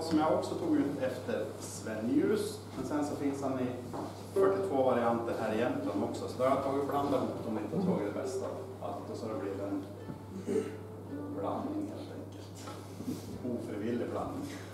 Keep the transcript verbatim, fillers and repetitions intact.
som jag också tog ut efter Sven-Ljus. Men sen så finns han i fyrtiotvå varianter här i Jämtland också. Så då har jag tagit bland dem om inte har tagit det bästa av allt. Och så har det blivit en blandning helt enkelt. Ofrivillig blandning.